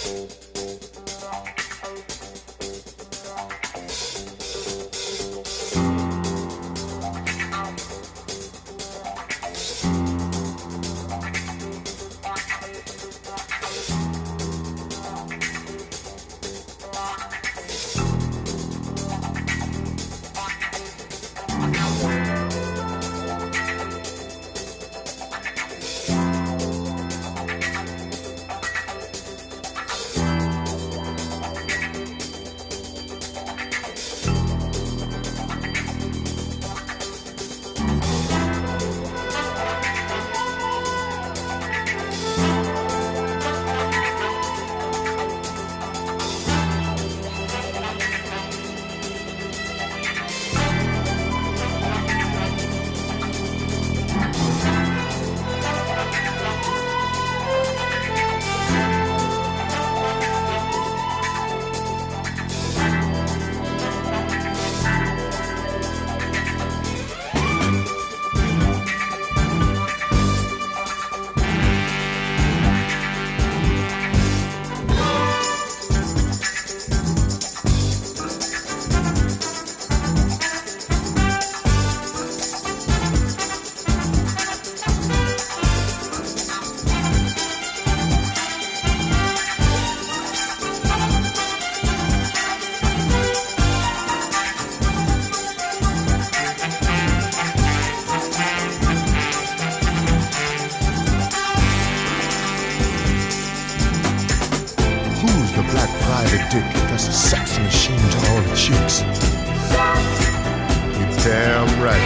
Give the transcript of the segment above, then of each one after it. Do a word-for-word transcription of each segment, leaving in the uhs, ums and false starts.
That's a sex machine to all the chicks. You're damn right.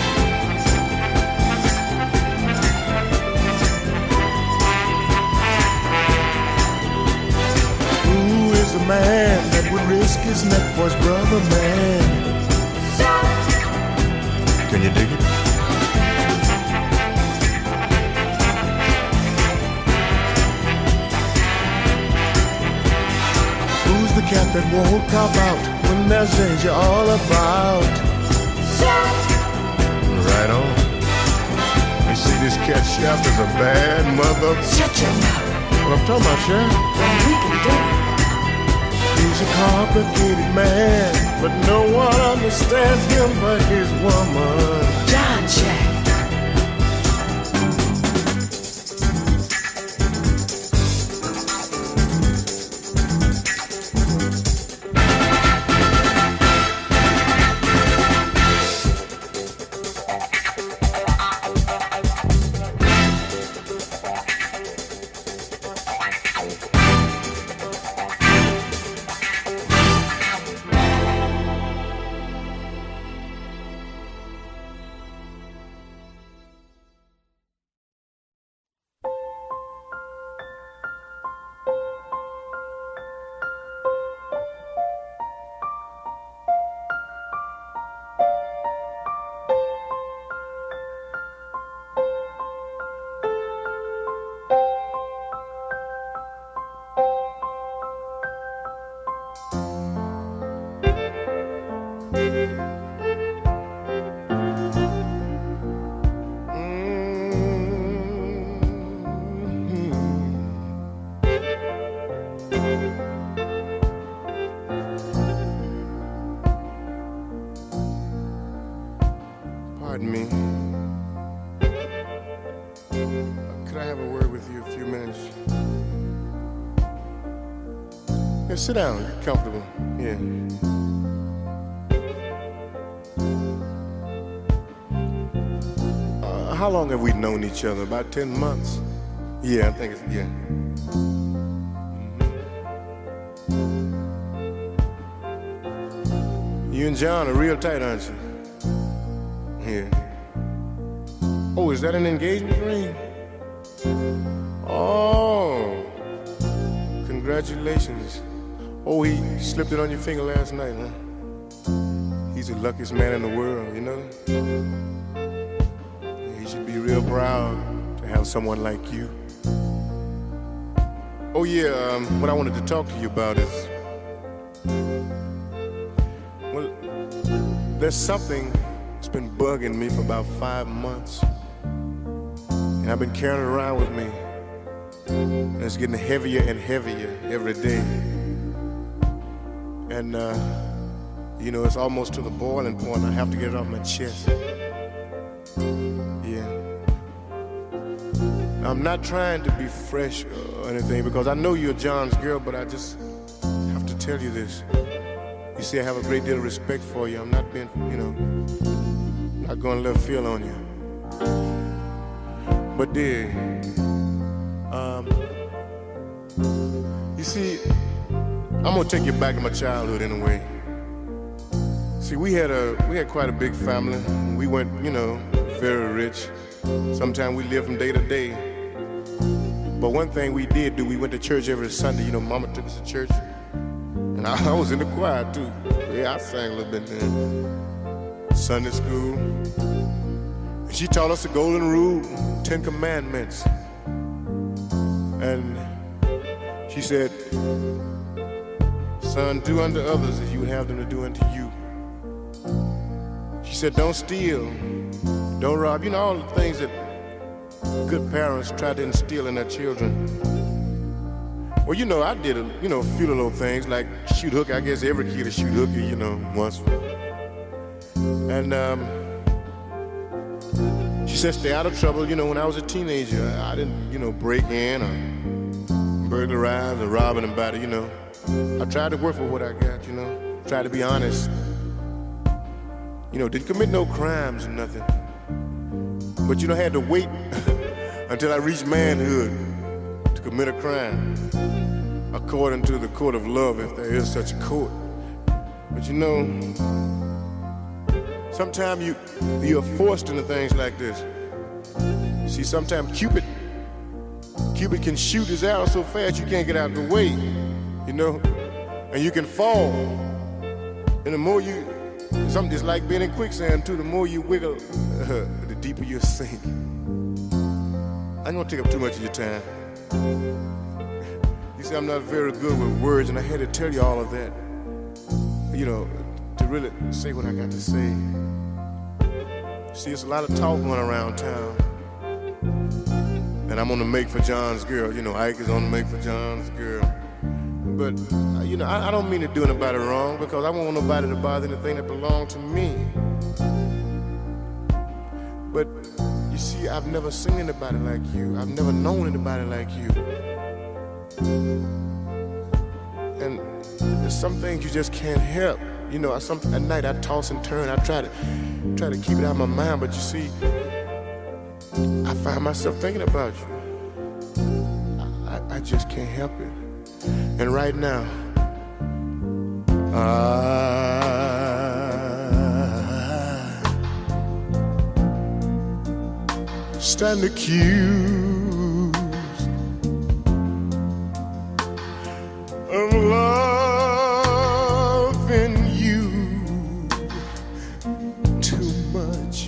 Who is the man that would risk his neck for his brother, man? Can you dig it? The cat that won't cop out when there's danger all about. Right on. You see, this cat chef is a bad mother. Shut your mouth. What I'm talking about, Chef? Then we can do it. He's a complicated man, but no one understands him but his woman. John Shack. Pardon me. Could I have a word with you a few minutes? Yeah, sit down, get comfortable. Yeah. Uh, how long have we known each other? About ten months? Yeah, I think it's, yeah. You and John are real tight, aren't you? Yeah. Oh, is that an engagement ring? Oh, congratulations. Oh, he slipped it on your finger last night, huh? He's the luckiest man in the world, you know? He should be real proud to have someone like you. Oh yeah, um, what I wanted to talk to you about is, well, there's something that's been bugging me for about five months. And I've been carrying it around with me And it's getting heavier and heavier every day. And, uh, you know, it's almost to the boiling point. I have to get it off my chest. Yeah. I'm not trying to be fresh or anything because I know you're John's girl, but I just have to tell you this. You see, I have a great deal of respect for you. I'm not being, you know, not going to left field on you. But dear, um, you see, I'm gonna take you back to my childhood in a way. See, we had a we had quite a big family. We weren't, you know, very rich. Sometimes we lived from day to day. But one thing we did do, we went to church every Sunday. You know, Mama took us to church, and I, I was in the choir too. Yeah, I sang a little bit then. Sunday school. And she taught us the golden rule, Ten Commandments. And she said, son, do unto others as you would have them to do unto you. She said, don't steal, don't rob. You know, all the things that good parents try to instill in their children. Well, you know, I did, a, you know, a few little things like shoot hooky. I guess every kid will shoot hooky, you know, once. And um, she said, stay out of trouble. You know, when I was a teenager, I didn't, you know, break in or burglarize or rob anybody, you know. I tried to work for what I got, you know. Tried to be honest. You know, didn't commit no crimes or nothing. But, you know, I had to wait until I reached manhood to commit a crime, according to the court of love, if there is such a court. But, you know, sometimes you, you're forced into things like this. You see, sometimes Cupid, Cupid can shoot his arrow so fast you can't get out of the way, you know, and you can fall. And the more you, something just like being in quicksand too, the more you wiggle, uh, the deeper you sink. I don't want to take up too much of your time. You see, I'm not very good with words, and I had to tell you all of that, you know, to really say what I got to say. See, it's a lot of talk going around town. And I'm on the make for John's girl. You know, Ike is on the make for John's girl. But, uh, you know, I, I don't mean to do anybody wrong because I don't want nobody to bother anything that belongs to me. But, you see, I've never seen anybody like you. I've never known anybody like you. And there's some things you just can't help. You know, I, some, at night I toss and turn. I try to, try to keep it out of my mind. But, you see, I find myself thinking about you. I, I just can't help it. And right now, I stand accused of loving you too much.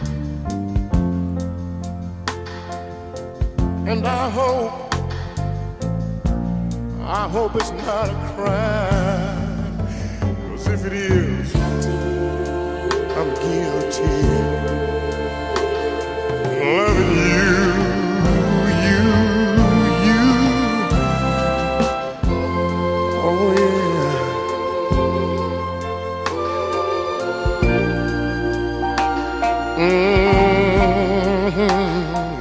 And I hope I hope it's not a crime, 'cause if it is, I'm guilty. Loving you, you, you. Oh yeah. Mm-hmm.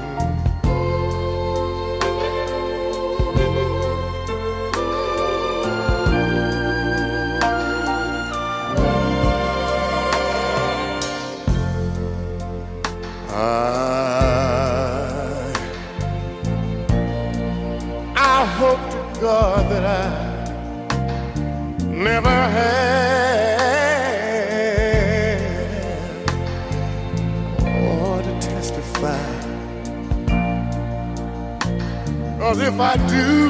God, that I never had or to testify. 'Cause if I do,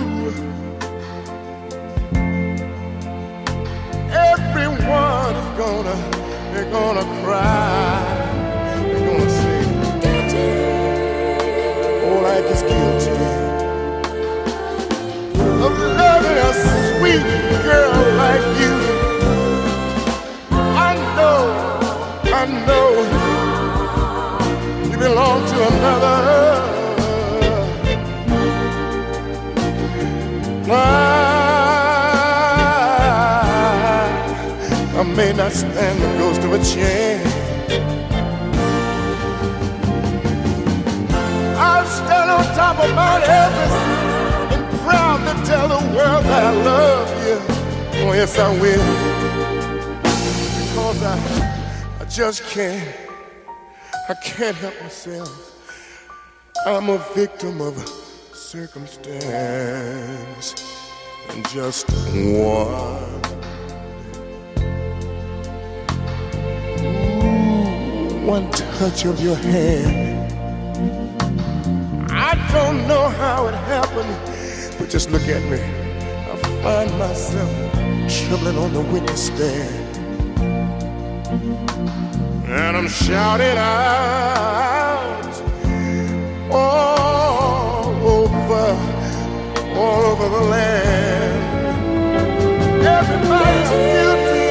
everyone is gonna, they're gonna cry. They're gonna say, oh, like it's guilty of loving a sweet girl like you. I know, I know you belong to another. not stand the ghost of a chance. I'll stand on top of Mount Everest and proudly tell the world that I love you. Oh yes, I will. Because I, I just can't, I can't help myself. I'm a victim of circumstance and just one. Ooh, one touch of your hand. I don't know how it happened, but just look at me. I find myself trembling on the witness stand. And I'm shouting out all over, all over the land. Everybody's guilty.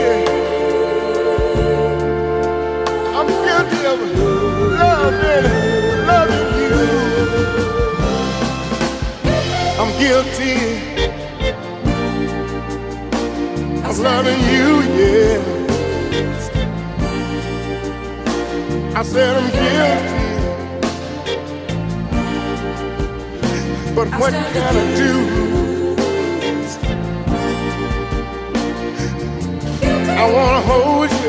I'm guilty of loving, loving you. I'm guilty of loving you, yeah. I said I'm guilty, but what can I do? I wanna hold you,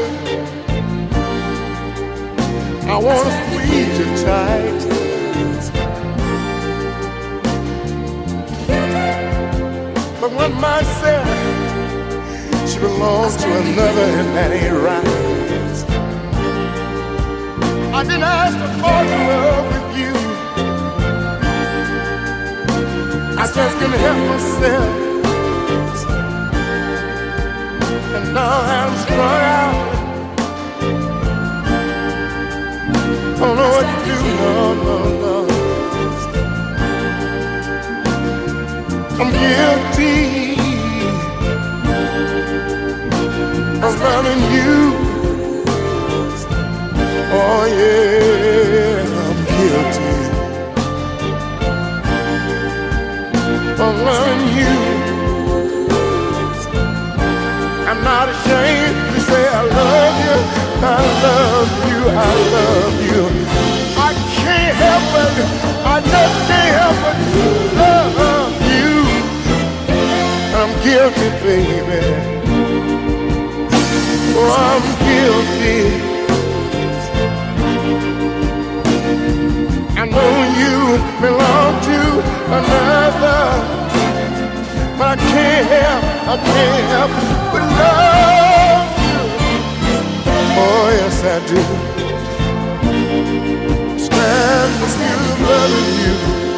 I wanna squeeze you tight, but one might say she belongs to another, and that ain't right. I didn't ask to fall in love with you. I just couldn't help myself. And now I'm strung out. Don't know what to do, no, no, no. I'm guilty of loving you. Oh yeah, I'm guilty of loving you. I'm not ashamed to say I love you, I love you, I love you. I can't help it, I just can't help it, love you. I'm guilty, baby. Oh, I'm guilty. I know you belong to another, but I can't help, I can't help but love you. Oh yes I do. Stand with you, loving you.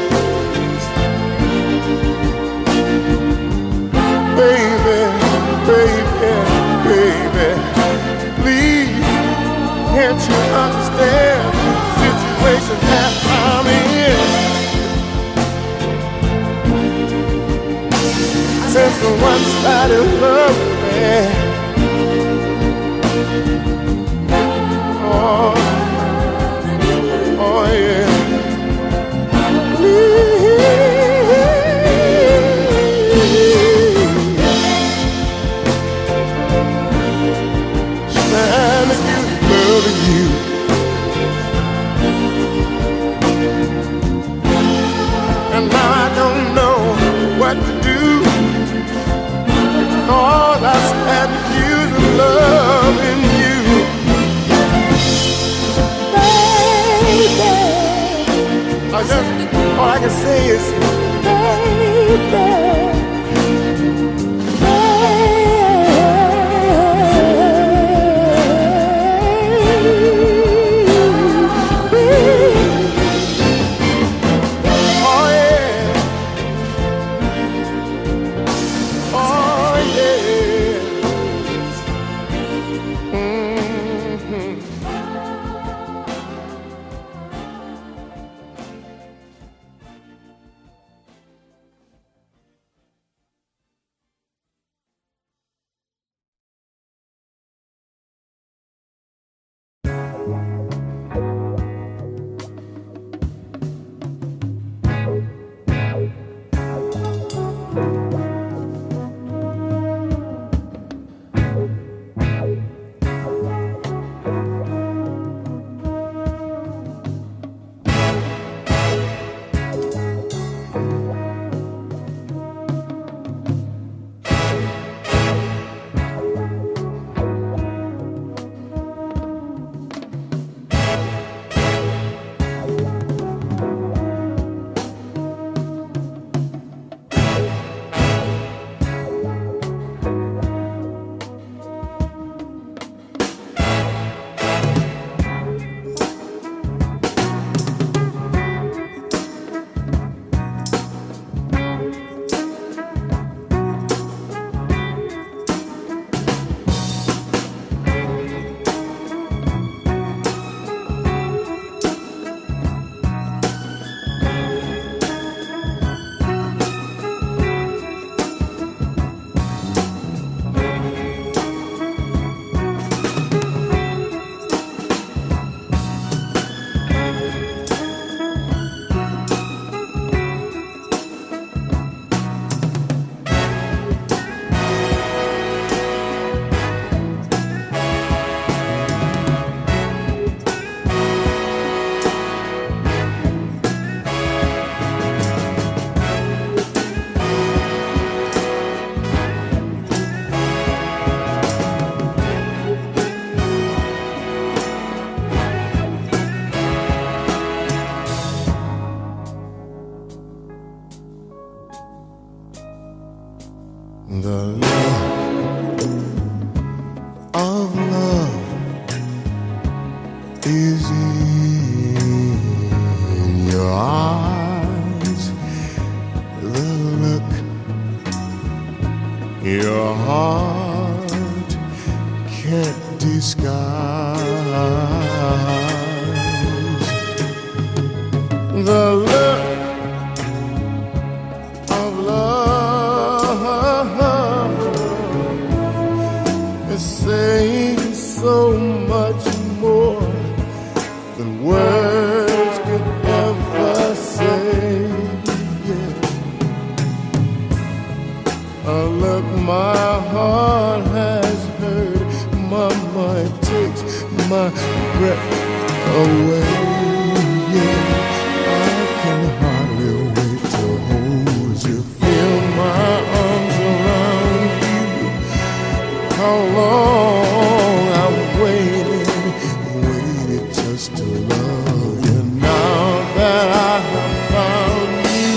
Baby, baby, baby, please, can't you understand the situation that I'm in? Since the one-sided love affair. Oh, oh yeah. Stand with you, loving you. And now I don't know what to do. All I stand with you to loving you. Baby, I just, all I can say is, baby. The look of love is in your eyes. The look your heart can't disguise. The look of love is saying so much more than words could ever say. Yeah. A look my heart has heard, my mind takes my breath away. Yeah. I can hardly wait to hold you, feel my arms around you. How long I've waited, waited just to love you. Now that I have found you,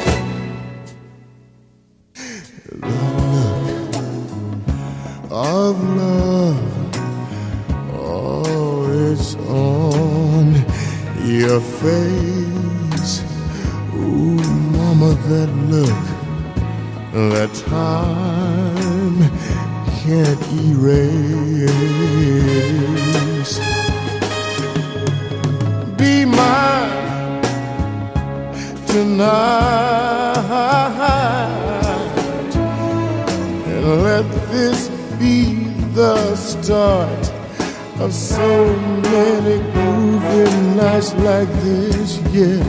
the look of love, oh, it's on your face. Ooh, mama, that look, that time can't erase. Be mine tonight, and let this be the start of so many groovy nights like this, yeah.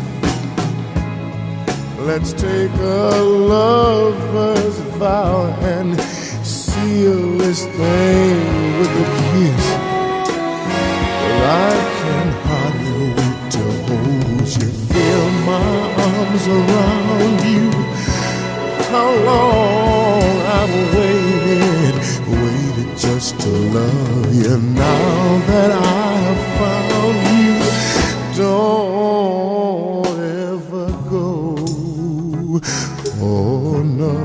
Let's take a lover's vow and seal this thing with a kiss. But I can hardly wait to hold you, feel my arms around you. How long I've waited, waited just to love you. Now that I have found you, don't ever go. Oh no.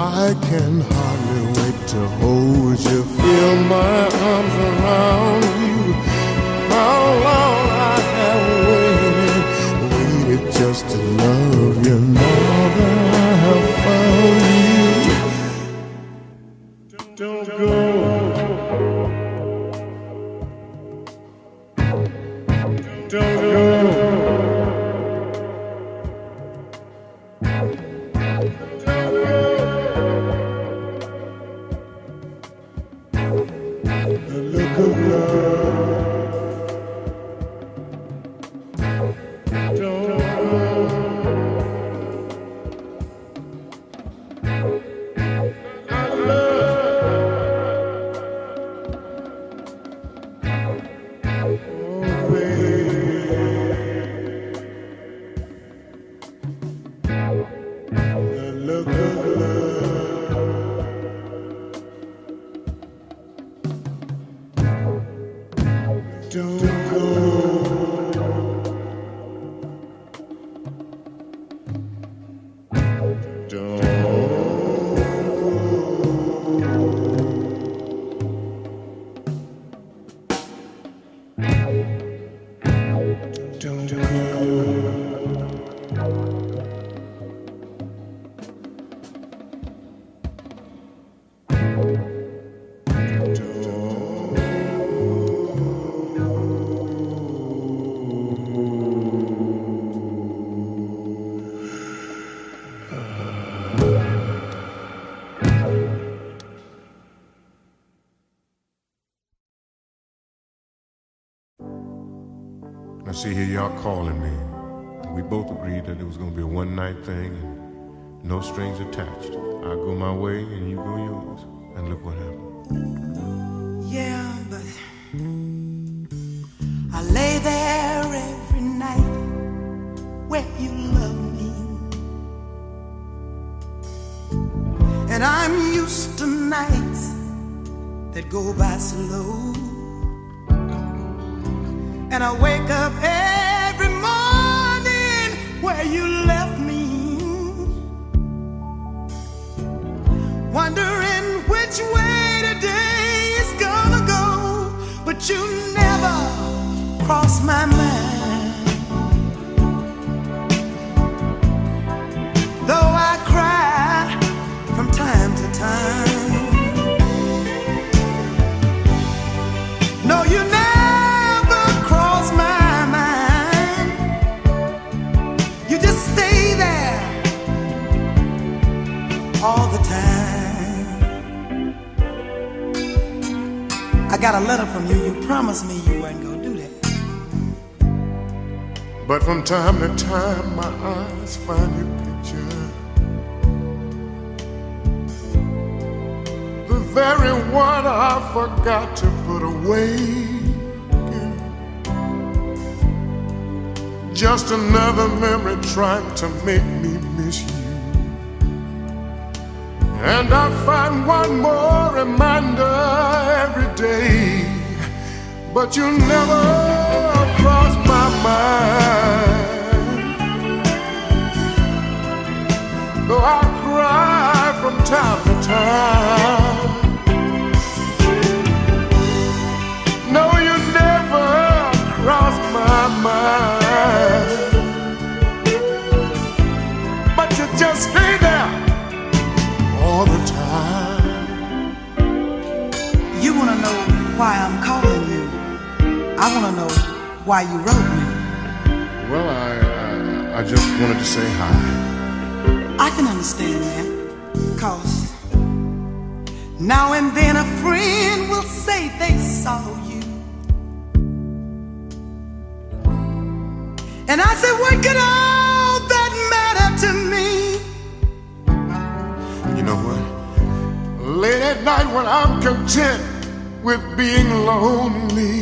I can hardly wait to hold you, feel my arms around you. How long I have waited, waited just to love you. Now that I have found you, don't go. Don't go. I see here y'all calling me. We both agreed that it was gonna be a one-night thing and no strings attached. I go my way and you go yours. And look what happened. Yeah, but I lay there every night where you love me, and I'm used to nights that go by slow. And I wake up every morning where you left me, wondering which way today is gonna go. But you never cross my mind, though I cry from time to time. No, you never all the time. I got a letter from you. You promised me you weren't gonna do that. But from time to time my eyes find your picture, the very one I forgot to put away. Just another memory trying to make me miss you. And I find one more reminder every day, but you never cross my mind. Though I cry from time to time. No, you never cross my mind, but you just stay there all the time. You wanna know why I'm calling you? I wanna know why you wrote me. Well, I, I, I just wanted to say hi. I can understand that, 'cause now and then a friend will say they saw you, and I say, what could all that matter to me? You know what? Late at night when I'm content with being lonely,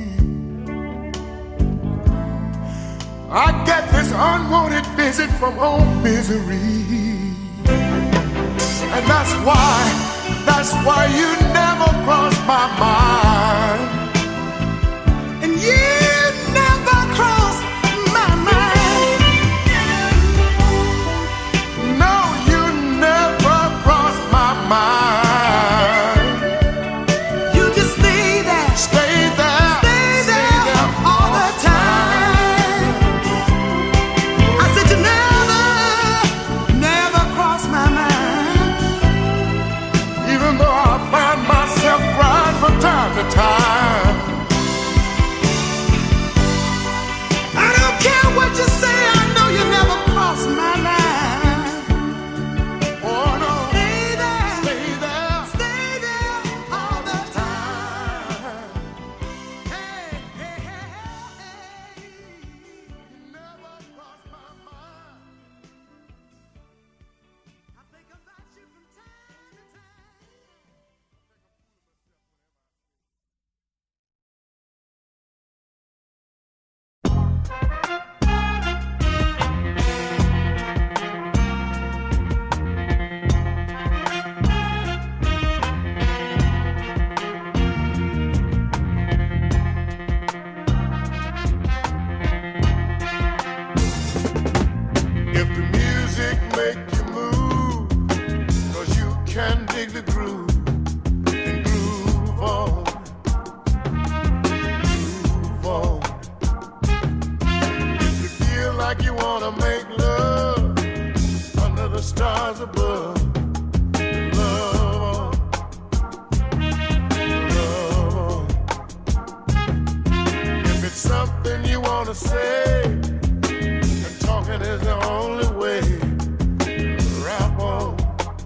I get this unwanted visit from old misery. And that's why, that's why you never cross my mind. And you never cross my mind. No, you never cross the stars above. Love on, love on. If it's something you want to say, and talking is the only way. Rap on,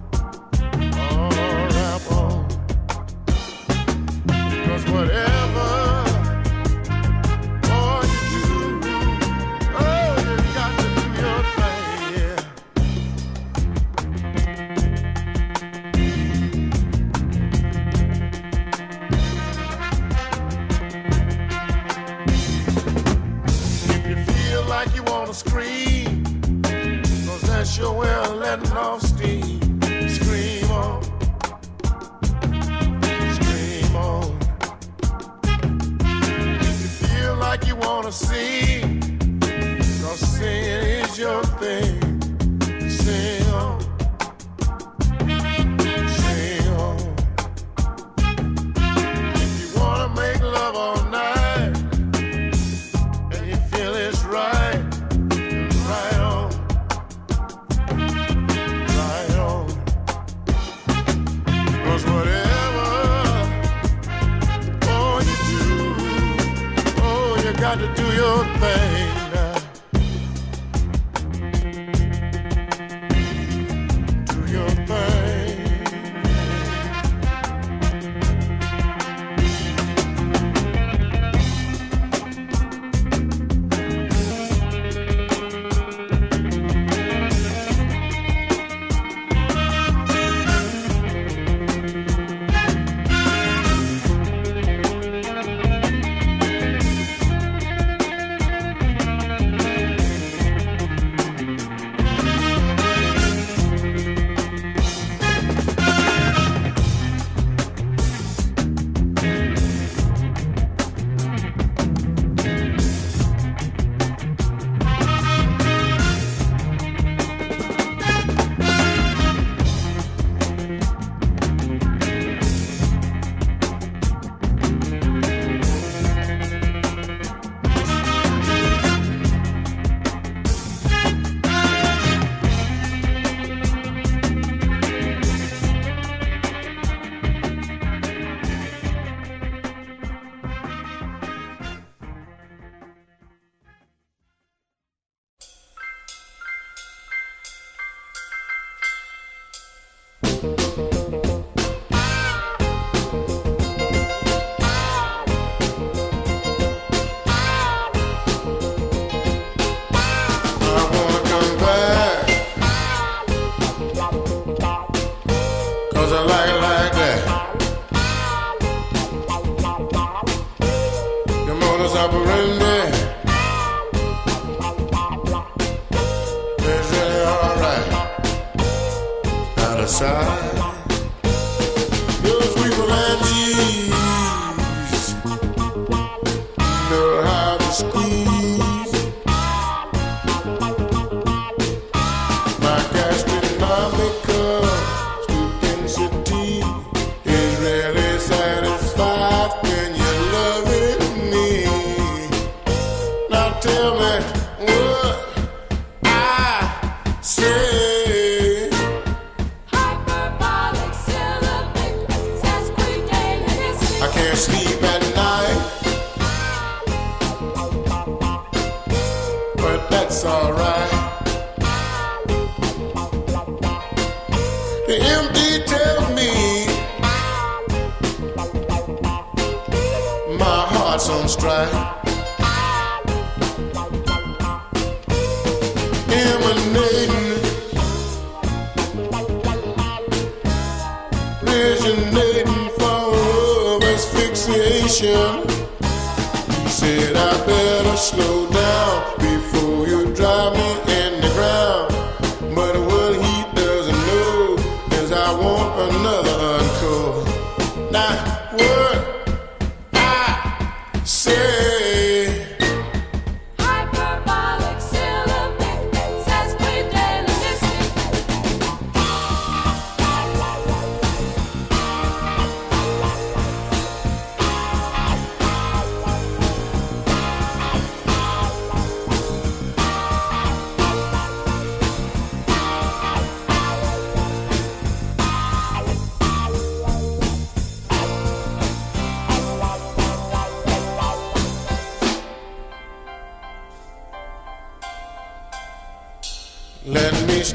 oh, rap on. 'Cause whatever scream, 'cause that's your way of letting off steam. Scream on, scream on. If you feel like you wanna sing, 'cause singing is your thing. Sing on, sing on. If you wanna make love all night, and you feel it's right, whatever, oh, you do, oh, you got to do your thing now. Do your thing.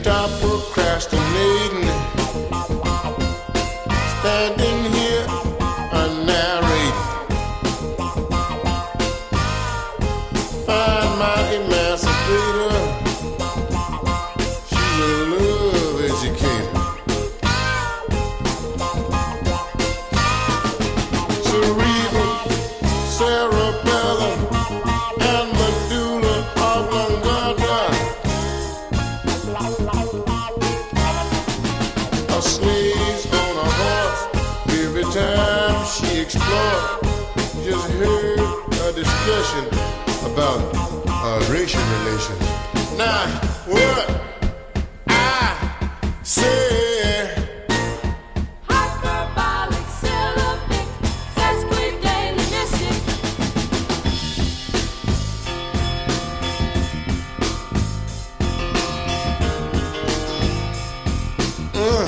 stop procrastinating. Standing here, I narrate. Find my emancipator. She's a love educator. Cerebral, cerebellum, and medulla oblongata. A slave's on a horse every time she explores. Just heard a discussion about uh, racial relations. Now, what I say, Hyperbolic, syllabic, sesquidalenalistic. uh,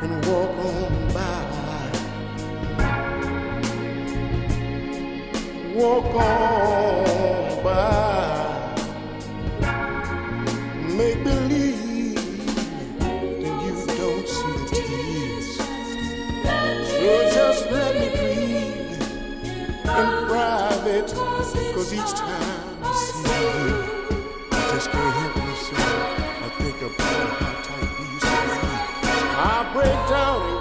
and walk on by. Walk on by. Make believe that you don't see the tears. So just let me breathe in private, cause each time I see you, I just can't help myself. I think about how tight we used to be. I break down and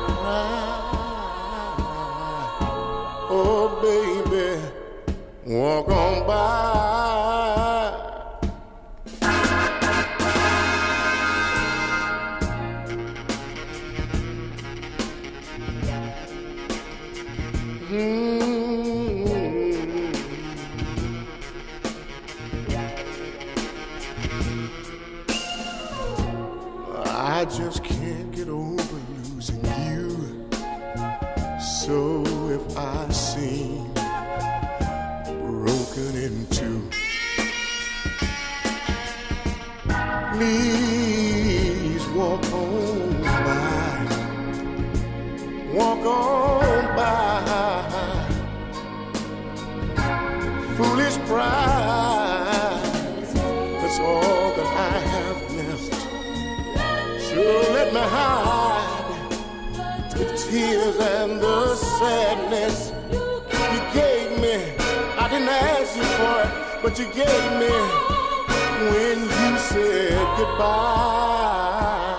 cry. Oh baby, walk on by. I just can't get over losing you. So if I seem broken in two, please walk on by. Walk on by. Foolish pride, that's all that I have left. So let me hide the tears and the sadness you gave me. I didn't ask you for it, but you gave me when you said goodbye.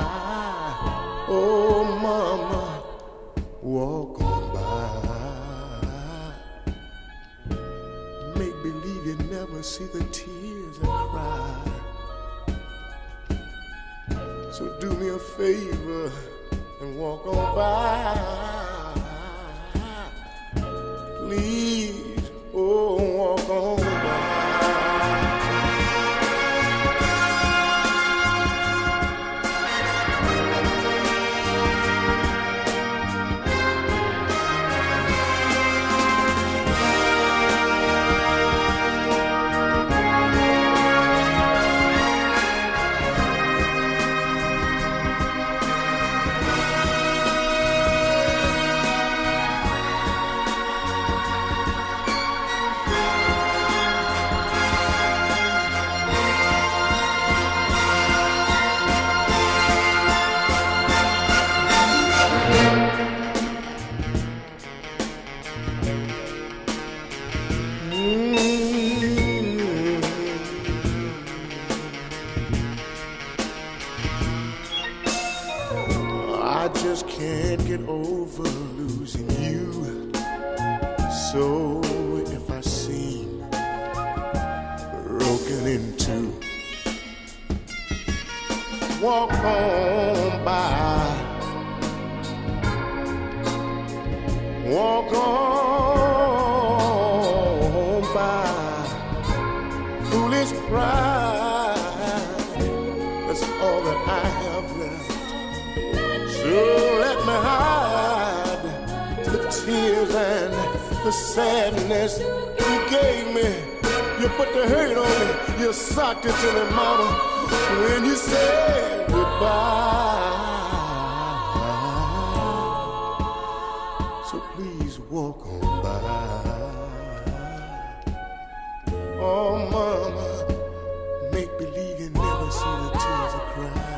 Oh mama, walk on by. Make believe you never see the tears I cry. So do me a favor and walk on by. Please, oh, walk on by. I just can't get over losing you. So if I seem broken in two, walk on by. Walk on by. Foolish pride, that's all that I have left. So let me hide the tears and the sadness you gave me. You put the hurt on me, you socked it to me, mama, when you said goodbye. So please walk on by. Oh mama, make believe you never see the tears I cry.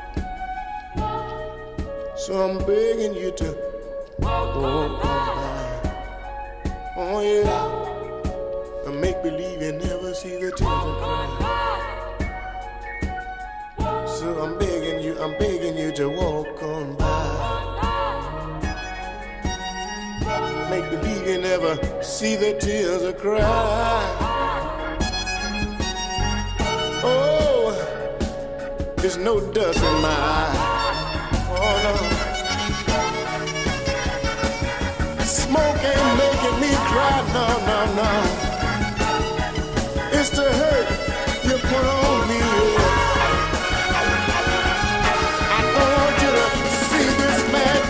So I'm begging you to walk on by. Oh yeah, and make believe you never see the tears I cry. So I'm begging you, I'm begging you to walk on by. Make believe you never see the tears I cry. Oh, there's no dust in my eye. Oh no. Smoke ain't making me cry, no, no, no. It's the hurt you put on me, yeah. I don't want you to see this man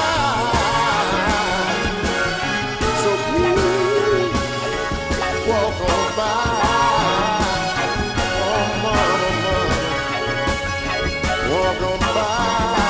cry. So please, walk on by. Oh, mama, mama, walk on by.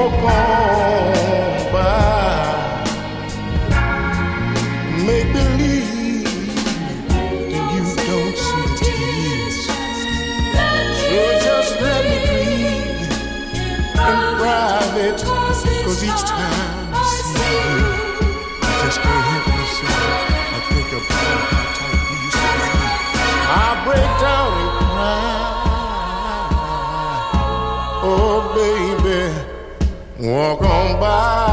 walk on by. Make believe that you don't see the tears. So just let me breathe in private, cause each time I see you, I just can't help myself. I think about how tight we used to be. I break down and cry. Oh baby, walk on by.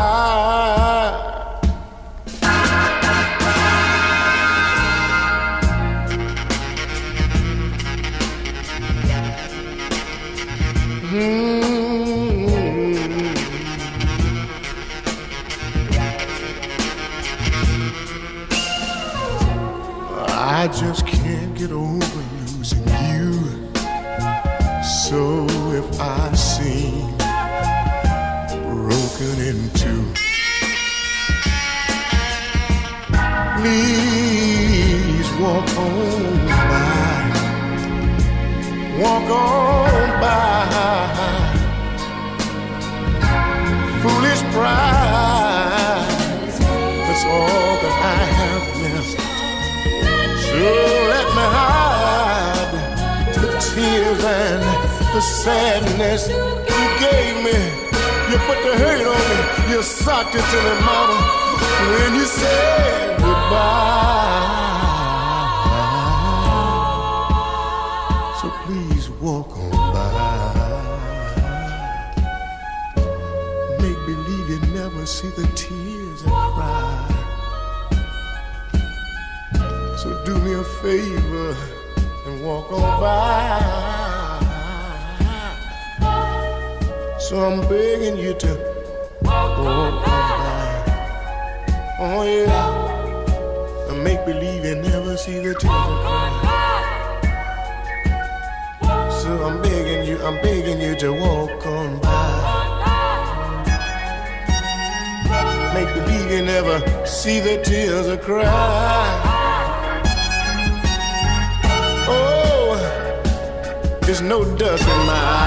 I just can't get over losing you. So if I seem broken in two, please walk on by. Walk on by. Foolish pride, that's all that I have left. So let me hide the tears and the sadness you gave me. You put the hurt on me, you socked it to me, mama, when you said goodbye. So please walk on by. Make believe you never see the tears I cry. So do me a favor and walk on by. So I'm begging you to walk on by. Oh yeah, and make believe you never see the tears I cry. So I'm begging you, I'm begging you to walk on by. Make believe you never see the tears I cry. There's no dust in my